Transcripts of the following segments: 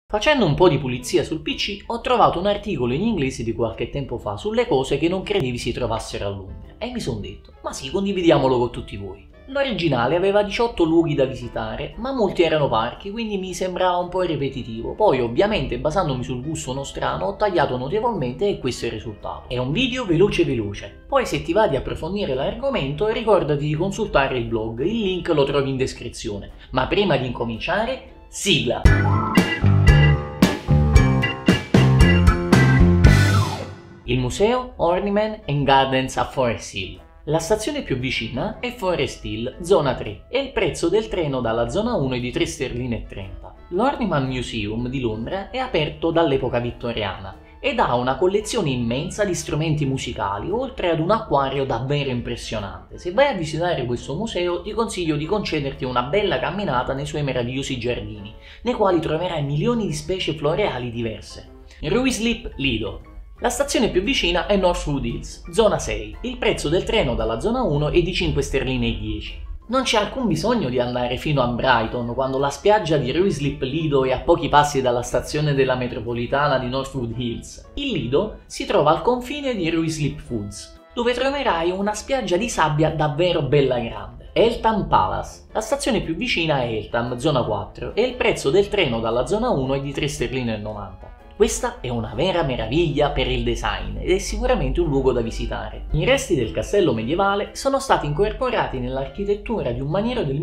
Facendo un po' di pulizia sul PC ho trovato un articolo in inglese di qualche tempo fa sulle cose che non credevi si trovassero a Londra e mi sono detto, ma sì, condividiamolo con tutti voi. L'originale aveva 18 luoghi da visitare, ma molti erano parchi, quindi mi sembrava un po' ripetitivo. Poi ovviamente, basandomi sul gusto nostrano, ho tagliato notevolmente e questo è il risultato. È un video veloce. Poi se ti va di approfondire l'argomento ricordati di consultare il blog, il link lo trovi in descrizione. Ma prima di incominciare, sigla! Il museo Ornament and Gardens a Forest Hill. La stazione più vicina è Forest Hill, zona 3, e il prezzo del treno dalla zona 1 è di 3,30 sterline. L'Ornament Museum di Londra è aperto dall'epoca vittoriana ed ha una collezione immensa di strumenti musicali, oltre ad un acquario davvero impressionante. Se vai a visitare questo museo ti consiglio di concederti una bella camminata nei suoi meravigliosi giardini, nei quali troverai milioni di specie floreali diverse. Ruislip Lido. La stazione più vicina è Northwood Hills, zona 6. Il prezzo del treno dalla zona 1 è di 5,10 sterline. Non c'è alcun bisogno di andare fino a Brighton quando la spiaggia di Ruislip Lido è a pochi passi dalla stazione della metropolitana di Northwood Hills. Il Lido si trova al confine di Ruislip Woods, dove troverai una spiaggia di sabbia davvero bella grande. Eltham Palace. La stazione più vicina è Eltham, zona 4, e il prezzo del treno dalla zona 1 è di 3,90 sterline. Questa è una vera meraviglia per il design ed è sicuramente un luogo da visitare. I resti del castello medievale sono stati incorporati nell'architettura di un maniero del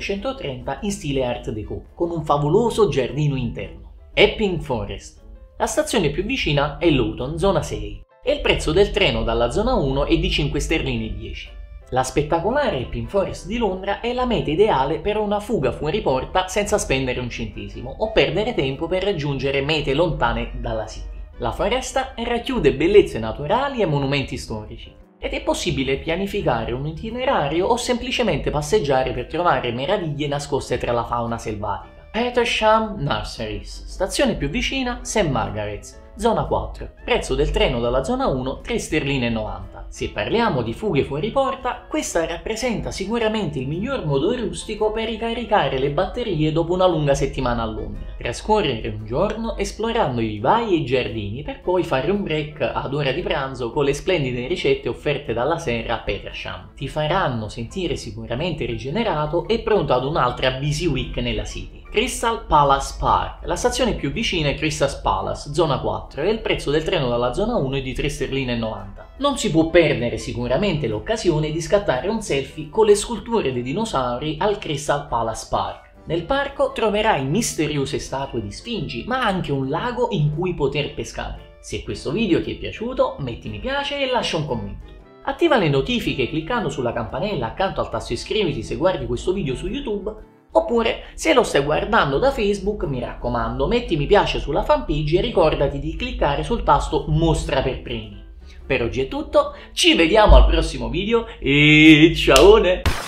1930 in stile Art Deco, con un favoloso giardino interno. Epping Forest. La stazione più vicina è Luton, zona 6, e il prezzo del treno dalla zona 1 è di 5,10 sterline. La spettacolare Epping Forest di Londra è la meta ideale per una fuga fuori porta senza spendere un centesimo o perdere tempo per raggiungere mete lontane dalla city. La foresta racchiude bellezze naturali e monumenti storici ed è possibile pianificare un itinerario o semplicemente passeggiare per trovare meraviglie nascoste tra la fauna selvatica. Petersham Nurseries, stazione più vicina St. Margaret's, zona 4, prezzo del treno dalla zona 1 3,90 sterline. Se parliamo di fughe fuori porta, questa rappresenta sicuramente il miglior modo rustico per ricaricare le batterie dopo una lunga settimana a Londra. Trascorrere un giorno esplorando i vivai e i giardini per poi fare un break ad ora di pranzo con le splendide ricette offerte dalla sera a Petersham. Ti faranno sentire sicuramente rigenerato e pronto ad un'altra busy week nella city. Crystal Palace Park. La stazione più vicina è Crystal Palace, zona 4, e il prezzo del treno dalla zona 1 è di 3,90 sterline. Non si può perdere sicuramente l'occasione di scattare un selfie con le sculture dei dinosauri al Crystal Palace Park. Nel parco troverai misteriose statue di sfingi, ma anche un lago in cui poter pescare. Se questo video ti è piaciuto, metti mi piace e lascia un commento. Attiva le notifiche cliccando sulla campanella accanto al tasto iscriviti se guardi questo video su YouTube. Oppure, se lo stai guardando da Facebook, mi raccomando, metti mi piace sulla fanpage e ricordati di cliccare sul tasto Mostra per primi. Per oggi è tutto, ci vediamo al prossimo video e ciao!